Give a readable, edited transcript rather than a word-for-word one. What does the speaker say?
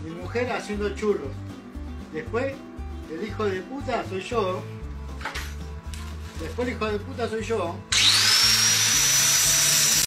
mi mujer haciendo churros. Después, el hijo de puta soy yo. Después el hijo de puta soy yo.